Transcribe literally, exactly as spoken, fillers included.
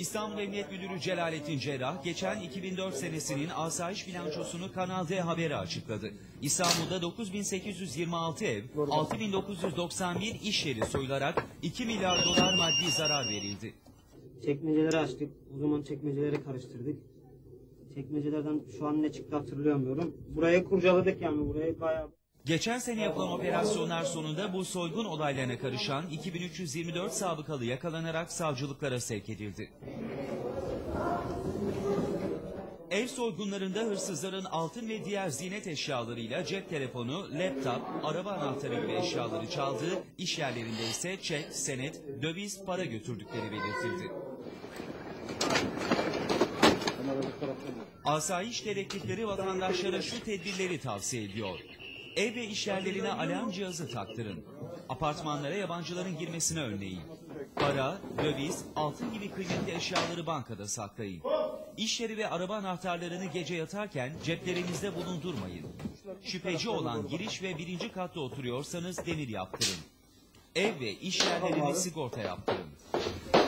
İstanbul Emniyet Müdürü Celalettin Cerrah, geçen iki bin dört senesinin asayiş bilançosunu Kanal D Haber'e açıkladı. İstanbul'da dokuz bin sekiz yüz yirmi altı ev, altı bin dokuz yüz doksan bir iş yeri soyularak iki milyar dolar maddi zarar verildi. Çekmeceleri açtık, o zaman çekmeceleri karıştırdık. Çekmecelerden şu an ne çıktı hatırlayamıyorum. Burayı kurcaladık yani, burayı bayağı... Geçen sene yapılan operasyonlar sonunda bu soygun olaylarına karışan iki bin üç yüz yirmi dört sabıkalı yakalanarak savcılıklara sevk edildi. Ev soygunlarında hırsızların altın ve diğer ziynet eşyalarıyla cep telefonu, laptop, araba anahtarı gibi eşyaları çaldığı, iş yerlerinde ise çek, senet, döviz, para götürdükleri belirtildi. Asayiş dedektifleri vatandaşlara şu tedbirleri tavsiye ediyor. Ev ve iş yerlerine alarm cihazı taktırın. Apartmanlara yabancıların girmesine önleyin. Para, döviz, altın gibi kıymetli eşyaları bankada saklayın. İş yeri ve araba anahtarlarını gece yatarken ceplerinizde bulundurmayın. Şüpheci olan giriş ve birinci katta oturuyorsanız demir yaptırın. Ev ve iş yerlerini sigorta yaptırın.